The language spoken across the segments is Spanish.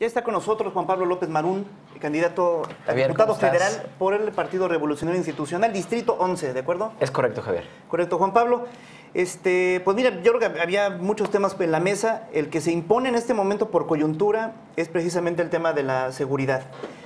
Ya está con nosotros Juan Pablo López Marún, candidato a Javier, diputado federal por el Partido Revolucionario Institucional, Distrito 11, ¿de acuerdo? Es correcto, Javier. Correcto, Juan Pablo. Pues mira, yo creo que había muchos temas en la mesa. El que se impone en este momento por coyuntura es precisamente el tema de la seguridad.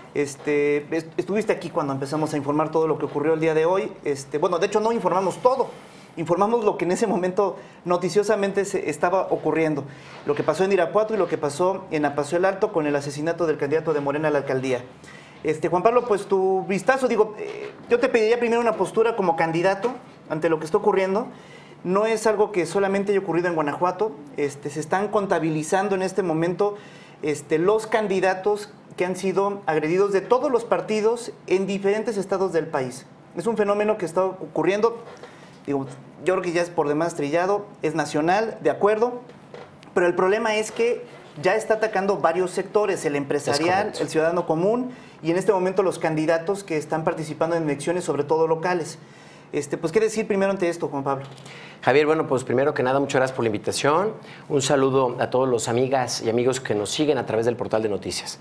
Estuviste aquí cuando empezamos a informar todo lo que ocurrió el día de hoy. Bueno, de hecho no informamos todo. Informamos lo que en ese momento noticiosamente se estaba ocurriendo. Lo que pasó en Irapuato y lo que pasó en Apaseo el Alto con el asesinato del candidato de Morena a la alcaldía. Juan Pablo, pues tu vistazo, yo te pediría primero una postura como candidato ante lo que está ocurriendo. No es algo que solamente haya ocurrido en Guanajuato. Se están contabilizando en este momento los candidatos que han sido agredidos de todos los partidos en diferentes estados del país. Es un fenómeno que está ocurriendo. Yo creo que ya es por demás trillado, es nacional, de acuerdo, pero el problema es que ya está atacando varios sectores, el empresarial, el ciudadano común y en este momento los candidatos que están participando en elecciones, sobre todo locales. Pues, ¿qué decir primero ante esto, Juan Pablo? Javier, bueno, pues primero que nada, muchas gracias por la invitación. Un saludo a todos los amigas y amigos que nos siguen a través del portal de noticias.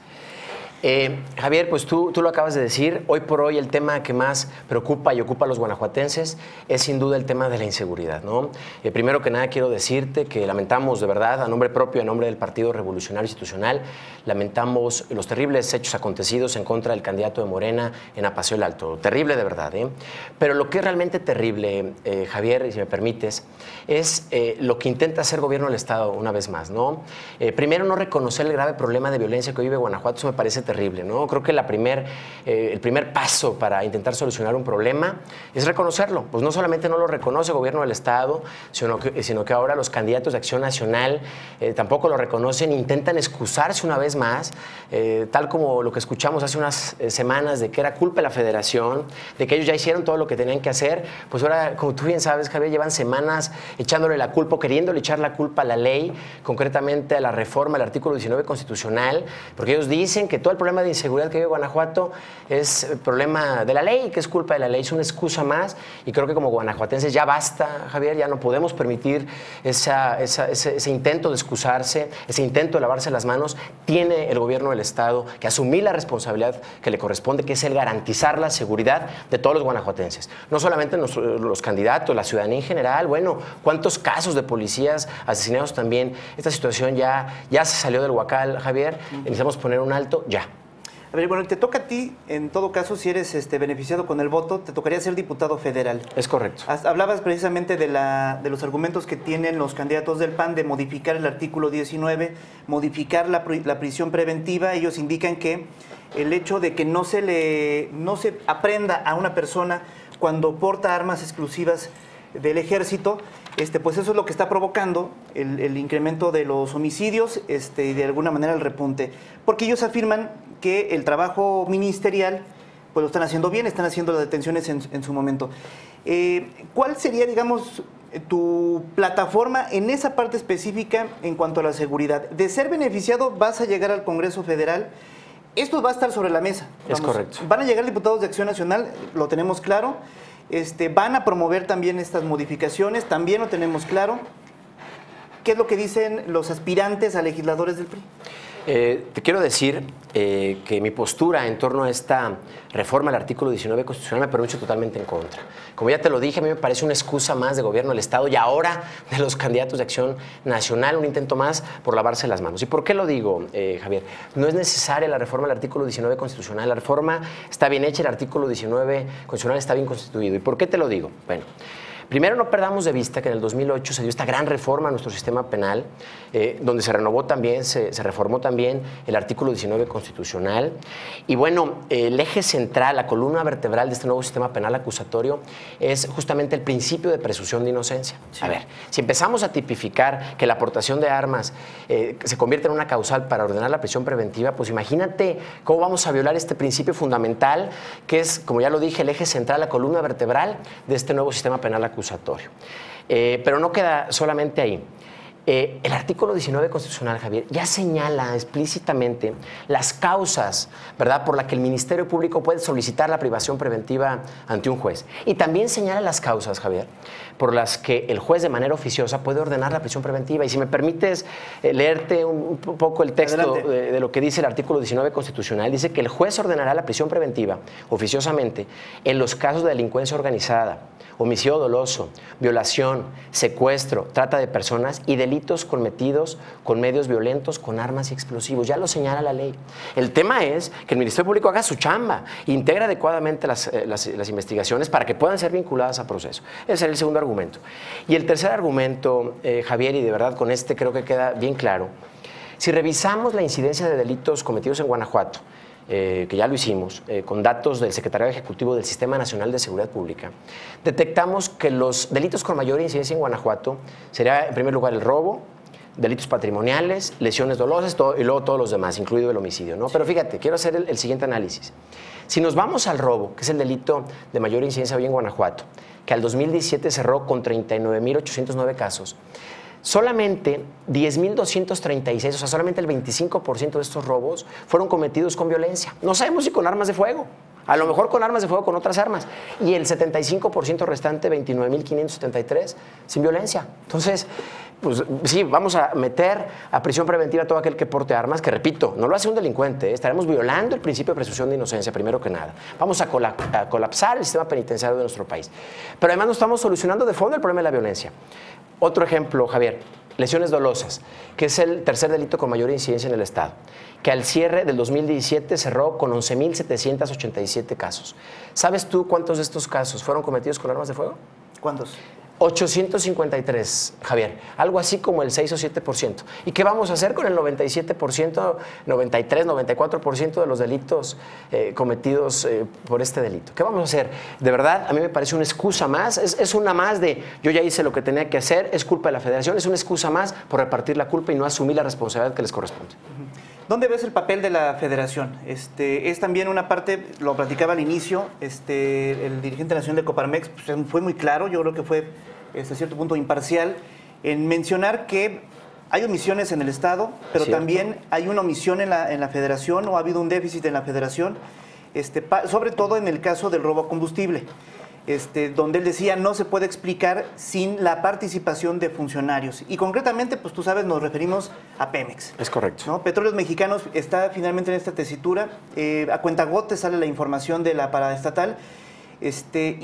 Javier, pues tú lo acabas de decir, hoy por hoy el tema que más preocupa y ocupa a los guanajuatenses es sin duda el tema de la inseguridad, ¿no? Primero que nada quiero decirte que lamentamos de verdad, a nombre propio, a nombre del Partido Revolucionario Institucional, lamentamos los terribles hechos acontecidos en contra del candidato de Morena en Apaseo el Alto. Terrible de verdad, ¿eh? Pero lo que es realmente terrible, Javier, si me permites, es lo que intenta hacer gobierno del Estado una vez más, ¿no? Primero, no reconocer el grave problema de violencia que vive Guanajuato, eso me parece terrible, ¿no? Creo que el primer paso para intentar solucionar un problema es reconocerlo. Pues no solamente no lo reconoce el gobierno del Estado, sino que ahora los candidatos de Acción Nacional tampoco lo reconocen, intentan excusarse una vez más, tal como lo que escuchamos hace unas semanas de que era culpa de la Federación, de que ellos ya hicieron todo lo que tenían que hacer. Pues ahora, como tú bien sabes, Javier, llevan semanas echándole la culpa, queriéndole echar la culpa a la ley, concretamente a la reforma del artículo 19 constitucional, porque ellos dicen que todo el problema de inseguridad que vive Guanajuato es el problema de la ley, que es culpa de la ley, es una excusa más, y creo que como guanajuatenses ya basta, Javier, ya no podemos permitir ese intento de excusarse, ese intento de lavarse las manos. Tiene el gobierno del Estado que asumir la responsabilidad que le corresponde, que es el garantizar la seguridad de todos los guanajuatenses, no solamente los candidatos, la ciudadanía en general. Bueno, ¿cuántos casos de policías asesinados también? Esta situación ya se salió del huacal, Javier, necesitamos poner un alto ya. A ver, bueno, te toca a ti, en todo caso, si eres beneficiado con el voto, te tocaría ser diputado federal. Es correcto. Hablabas precisamente de los argumentos que tienen los candidatos del PAN de modificar el artículo 19, modificar la prisión preventiva. Ellos indican que el hecho de que no se aprenda a una persona cuando porta armas exclusivas del ejército, pues eso es lo que está provocando el incremento de los homicidios y de alguna manera el repunte. Porque ellos afirman que el trabajo ministerial pues lo están haciendo bien, están haciendo las detenciones en su momento. ¿Cuál sería, digamos, tu plataforma en esa parte específica en cuanto a la seguridad? De ser beneficiado, vas a llegar al Congreso Federal. Esto va a estar sobre la mesa. Es correcto. Van a llegar diputados de Acción Nacional, lo tenemos claro. Van a promover también estas modificaciones, también lo tenemos claro. ¿Qué es lo que dicen los aspirantes a legisladores del PRI? Te quiero decir que mi postura en torno a esta reforma del artículo 19 constitucional me pronuncio totalmente en contra. Como ya te lo dije, a mí me parece una excusa más de gobierno del Estado y ahora de los candidatos de Acción Nacional, un intento más por lavarse las manos. ¿Y por qué lo digo, Javier? No es necesaria la reforma del artículo 19 constitucional. La reforma está bien hecha, el artículo 19 constitucional está bien constituido. ¿Y por qué te lo digo? Bueno, primero, no perdamos de vista que en el 2008 se dio esta gran reforma a nuestro sistema penal, donde se renovó también, se reformó también el artículo 19 constitucional. Y bueno, el eje central, la columna vertebral de este nuevo sistema penal acusatorio es justamente el principio de presunción de inocencia. Sí. A ver, si empezamos a tipificar que la aportación de armas se convierte en una causal para ordenar la prisión preventiva, pues imagínate cómo vamos a violar este principio fundamental, que es, como ya lo dije, el eje central, la columna vertebral de este nuevo sistema penal acusatorio. Pero no queda solamente ahí. El artículo 19 constitucional, Javier, ya señala explícitamente las causas, ¿verdad?, por las que el Ministerio Público puede solicitar la privación preventiva ante un juez. Y también señala las causas, Javier, por las que el juez de manera oficiosa puede ordenar la prisión preventiva. Y si me permites leerte un poco el texto de lo que dice el artículo 19 constitucional, dice que el juez ordenará la prisión preventiva oficiosamente en los casos de delincuencia organizada, homicidio doloso, violación, secuestro, trata de personas y delitos cometidos con medios violentos, con armas y explosivos. Ya lo señala la ley. El tema es que el Ministerio Público haga su chamba, integre adecuadamente las investigaciones para que puedan ser vinculadas a proceso. Ese es el segundo argumento. Y el tercer argumento, Javier, y de verdad con este creo que queda bien claro, si revisamos la incidencia de delitos cometidos en Guanajuato, que ya lo hicimos, con datos del Secretariado Ejecutivo del Sistema Nacional de Seguridad Pública, detectamos que los delitos con mayor incidencia en Guanajuato sería, en primer lugar, el robo, delitos patrimoniales, lesiones dolosas y luego todos los demás, incluido el homicidio, ¿no? Pero fíjate, quiero hacer el siguiente análisis. Si nos vamos al robo, que es el delito de mayor incidencia hoy en Guanajuato, que al 2017 cerró con 39.809 casos, solamente 10.236, o sea, solamente el 25% de estos robos fueron cometidos con violencia. No sabemos si con armas de fuego, a lo mejor con armas de fuego con otras armas. Y el 75% restante, 29.573, sin violencia. Entonces, pues sí, vamos a meter a prisión preventiva a todo aquel que porte armas, que repito, no lo hace un delincuente, estaremos violando el principio de presunción de inocencia, primero que nada. Vamos a colapsar el sistema penitenciario de nuestro país. Pero además no estamos solucionando de fondo el problema de la violencia. Otro ejemplo, Javier, lesiones dolosas, que es el tercer delito con mayor incidencia en el Estado, que al cierre del 2017 cerró con 11.787 casos. ¿Sabes tú cuántos de estos casos fueron cometidos con armas de fuego? ¿Cuántos? 853, Javier, algo así como el 6 o 7%. ¿Y qué vamos a hacer con el 97%, 93, 94% de los delitos cometidos por este delito? ¿Qué vamos a hacer? De verdad, a mí me parece una excusa más, es una más de yo ya hice lo que tenía que hacer, es culpa de la Federación, es una excusa más por repartir la culpa y no asumir la responsabilidad que les corresponde. ¿Dónde ves el papel de la Federación? Es también una parte, lo platicaba al inicio, el dirigente nacional de Coparmex pues, fue muy claro, yo creo que fue hasta cierto punto imparcial, en mencionar que hay omisiones en el Estado, pero también hay una omisión en la Federación, o ha habido un déficit en la Federación, sobre todo en el caso del robo a combustible. Donde él decía no se puede explicar sin la participación de funcionarios. Y concretamente, pues tú sabes, nos referimos a Pemex. Es correcto. ¿No? Petróleos Mexicanos está finalmente en esta tesitura. A cuentagotes sale la información de la paraestatal. Este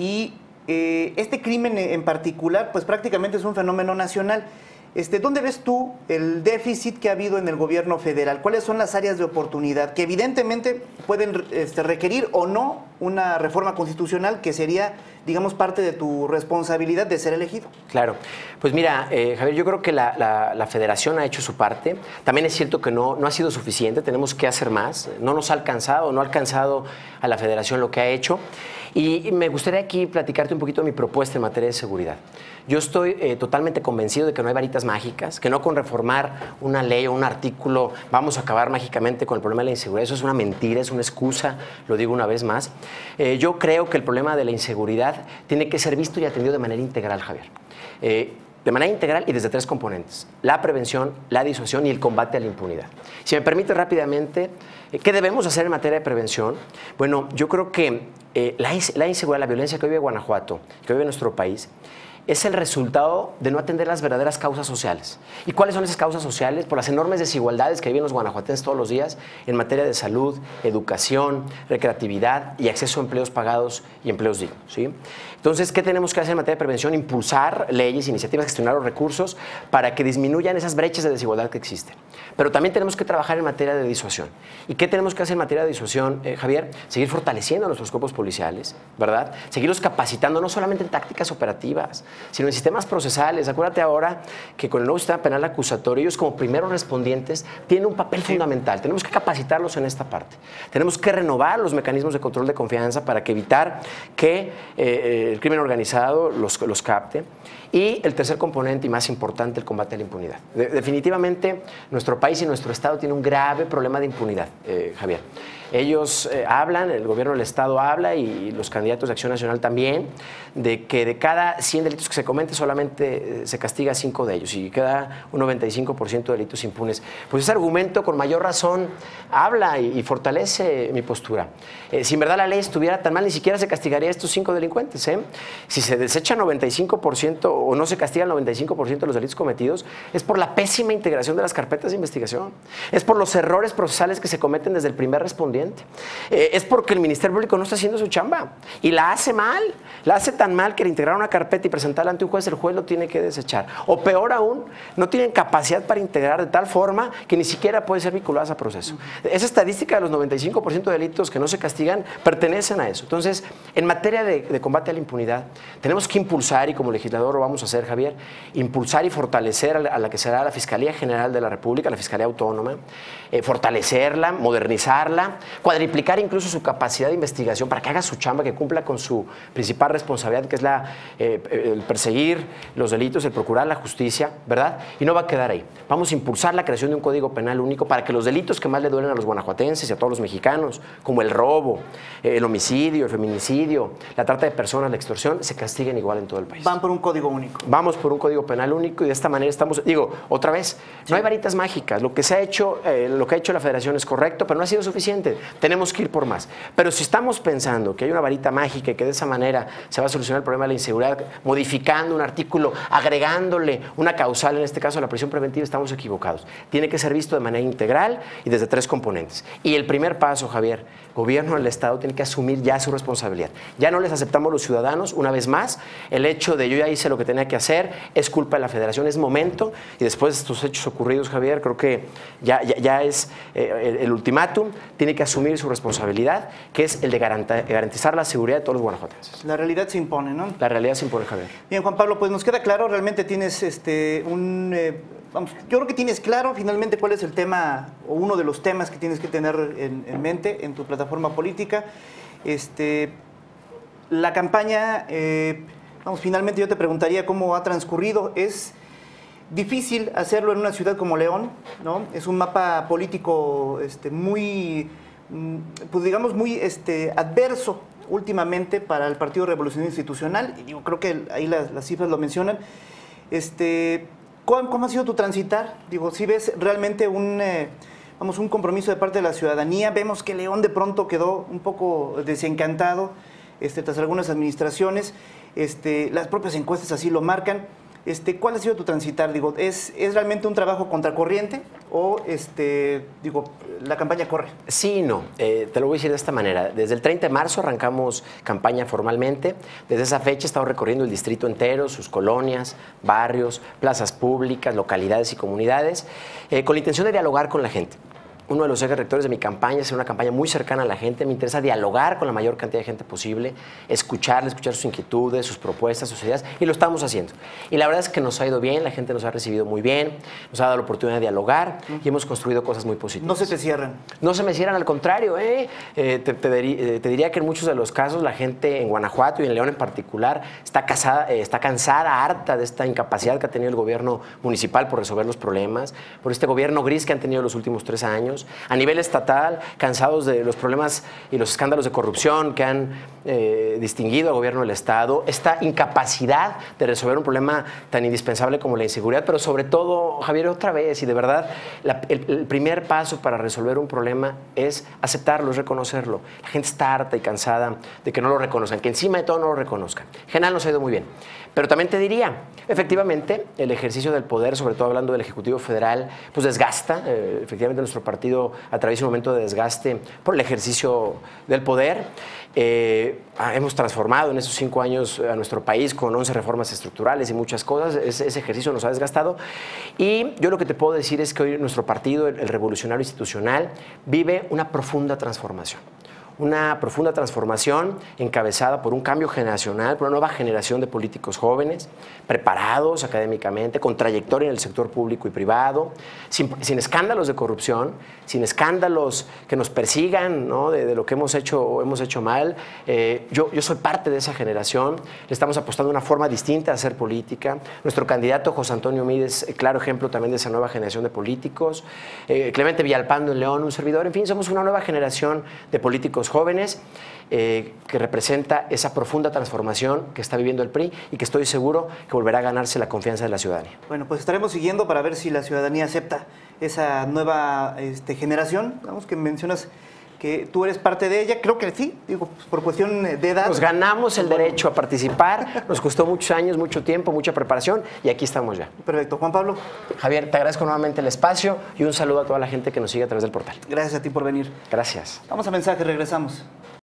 crimen en particular, pues prácticamente es un fenómeno nacional. ¿Dónde ves tú el déficit que ha habido en el gobierno federal? ¿Cuáles son las áreas de oportunidad que evidentemente pueden requerir o no una reforma constitucional que sería, digamos, parte de tu responsabilidad de ser elegido? Claro. Pues mira, Javier, yo creo que la Federación ha hecho su parte. También es cierto que no ha sido suficiente, tenemos que hacer más. No nos ha alcanzado, no ha alcanzado a la Federación lo que ha hecho. Y me gustaría aquí platicarte un poquito de mi propuesta en materia de seguridad. Yo estoy totalmente convencido de que no hay varitas mágicas, que no con reformar una ley o un artículo vamos a acabar mágicamente con el problema de la inseguridad. Eso es una mentira, es una excusa, lo digo una vez más. Yo creo que el problema de la inseguridad tiene que ser visto y atendido de manera integral, Javier. De manera integral y desde tres componentes: la prevención, la disuasión y el combate a la impunidad. Si me permite rápidamente, ¿qué debemos hacer en materia de prevención? Bueno, yo creo que la inseguridad, la violencia que vive Guanajuato, que vive nuestro país, es el resultado de no atender las verdaderas causas sociales. ¿Y cuáles son esas causas sociales? Por las enormes desigualdades que viven los guanajuatenses todos los días en materia de salud, educación, recreatividad y acceso a empleos pagados y empleos dignos, ¿sí? Entonces, ¿qué tenemos que hacer en materia de prevención? Impulsar leyes, iniciativas, gestionar los recursos para que disminuyan esas brechas de desigualdad que existen. Pero también tenemos que trabajar en materia de disuasión. ¿Y qué tenemos que hacer en materia de disuasión, Javier? Seguir fortaleciendo a nuestros cuerpos policiales, ¿verdad? Seguirlos capacitando no solamente en tácticas operativas, sino en sistemas procesales. Acuérdate ahora que con el nuevo sistema penal acusatorio, ellos como primeros respondientes tienen un papel fundamental. Tenemos que capacitarlos en esta parte. Tenemos que renovar los mecanismos de control de confianza para que evitar que el crimen organizado los capte. Y el tercer componente y más importante, el combate a la impunidad. Definitivamente, nuestro país y nuestro Estado tienen un grave problema de impunidad, Javier. Ellos hablan, el gobierno del Estado habla y los candidatos de Acción Nacional también, de que de cada 100 delitos que se cometen solamente se castiga 5 de ellos y queda un 95% de delitos impunes. Pues ese argumento con mayor razón habla y fortalece mi postura. Si en verdad la ley estuviera tan mal, ni siquiera se castigaría a estos 5 delincuentes. Si se desecha 95% o no se castiga el 95% de los delitos cometidos, es por la pésima integración de las carpetas de investigación, es por los errores procesales que se cometen desde el primer respondiente, es porque el Ministerio Público no está haciendo su chamba y la hace mal, la hace tan mal que al integrar una carpeta y presentarla ante un juez, el juez lo tiene que desechar. O peor aún, no tienen capacidad para integrar de tal forma que ni siquiera puede ser vinculada a proceso. Esa estadística de los 95% de delitos que no se castigan pertenecen a eso. Entonces, en materia de combate a la impunidad, tenemos que impulsar, y como legislador lo vamos a hacer, Javier, impulsar y fortalecer a la que será la Fiscalía General de la República, la Fiscalía Autónoma, fortalecerla, modernizarla, cuadriplicar incluso su capacidad de investigación para que haga su chamba, que cumpla con su principal responsabilidad, que es el perseguir los delitos, el procurar la justicia, ¿verdad? Y no va a quedar ahí. Vamos a impulsar la creación de un código penal único para que los delitos que más le duelen a los guanajuatenses y a todos los mexicanos, como el robo, el homicidio, el feminicidio, la trata de personas, la extorsión, se castiguen igual en todo el país. Van por un código único. Vamos por un código penal único y de esta manera estamos, digo, otra vez, no hay varitas mágicas. Lo que se ha hecho, lo que ha hecho la Federación es correcto, pero no ha sido suficiente. Tenemos que ir por más. Pero si estamos pensando que hay una varita mágica y que de esa manera se va a solucionar el problema de la inseguridad, modificando un artículo, agregándole una causal, en este caso la prisión preventiva, estamos equivocados. Tiene que ser visto de manera integral y desde 3 componentes. Y el primer paso, Javier, gobierno del Estado tiene que asumir ya su responsabilidad. Ya no les aceptamos los ciudadanos, una vez más, el hecho de yo ya hice lo que tenía que hacer, es culpa de la Federación, es momento, y después de estos hechos ocurridos, Javier, creo que ya es el ultimátum, tiene que asumir su responsabilidad, que es el de garantizar la seguridad de todos los guanajuatenses. La realidad se impone, ¿no? La realidad se impone, Javier. Bien, Juan Pablo, pues nos queda claro, realmente tienes yo creo que tienes claro finalmente cuál es el tema o uno de los temas que tienes que tener en mente en tu plataforma política. La campaña, finalmente yo te preguntaría cómo ha transcurrido. Es difícil hacerlo en una ciudad como León, ¿no? Es un mapa político muy, pues digamos, muy adverso últimamente para el Partido Revolucionario Institucional. Y creo que ahí las cifras lo mencionan. ¿Cómo ha sido tu transitar? Si ves realmente un compromiso de parte de la ciudadanía. Vemos que León de pronto quedó un poco desencantado tras algunas administraciones. Las propias encuestas así lo marcan. ¿Cuál ha sido tu transitar? ¿Es realmente un trabajo contracorriente o la campaña corre? Sí y no. Te lo voy a decir de esta manera. Desde el 30 de marzo arrancamos campaña formalmente. Desde esa fecha he estado recorriendo el distrito entero, sus colonias, barrios, plazas públicas, localidades y comunidades, con la intención de dialogar con la gente. Uno de los ejes rectores de mi campaña es una campaña muy cercana a la gente. Me interesa dialogar con la mayor cantidad de gente posible, escuchar sus inquietudes, sus propuestas, sus ideas, y lo estamos haciendo. Y la verdad es que nos ha ido bien, la gente nos ha recibido muy bien, nos ha dado la oportunidad de dialogar y hemos construido cosas muy positivas. ¿No se te cierran? No se me cierran, al contrario. Te diría que en muchos de los casos la gente en Guanajuato y en León en particular está cansada, harta de esta incapacidad que ha tenido el gobierno municipal por resolver los problemas, por este gobierno gris que han tenido los últimos 3 años. A nivel estatal, cansados de los problemas y los escándalos de corrupción que han distinguido al gobierno del Estado, esta incapacidad de resolver un problema tan indispensable como la inseguridad, pero sobre todo, Javier, otra vez, y de verdad, el primer paso para resolver un problema es aceptarlo, es reconocerlo. La gente está harta y cansada de que no lo reconozcan, que encima de todo no lo reconozcan. En general nos ha ido muy bien. Pero también te diría, efectivamente, el ejercicio del poder, sobre todo hablando del Ejecutivo Federal, pues desgasta. Efectivamente, nuestro partido atraviesa un momento de desgaste por el ejercicio del poder. Hemos transformado en esos 5 años a nuestro país con 11 reformas estructurales y muchas cosas. Ese ejercicio nos ha desgastado. Y yo lo que te puedo decir es que hoy nuestro partido, el Revolucionario Institucional, vive una profunda transformación. una profunda transformación encabezada por un cambio generacional, por una nueva generación de políticos jóvenes, preparados académicamente, con trayectoria en el sector público y privado, sin escándalos de corrupción, sin escándalos que nos persigan, ¿no?, de lo que hemos hecho o hemos hecho mal. Yo soy parte de esa generación, le estamos apostando a una forma distinta de hacer política. Nuestro candidato José Antonio Mid es claro ejemplo también de esa nueva generación de políticos. Clemente Villalpando en León, un servidor. En fin, somos una nueva generación de políticos jóvenes que representa esa profunda transformación que está viviendo el PRI y que estoy seguro que volverá a ganarse la confianza de la ciudadanía. Bueno, pues estaremos siguiendo para ver si la ciudadanía acepta esa nueva generación. Vamos, que mencionas que tú eres parte de ella. Creo que sí, digo, pues, por cuestión de edad. Nos ganamos el derecho a participar, nos costó muchos años, mucho tiempo, mucha preparación y aquí estamos ya. Perfecto. Juan Pablo. Javier, te agradezco nuevamente el espacio y un saludo a toda la gente que nos sigue a través del portal. Gracias a ti por venir. Gracias. Vamos a mensaje, regresamos.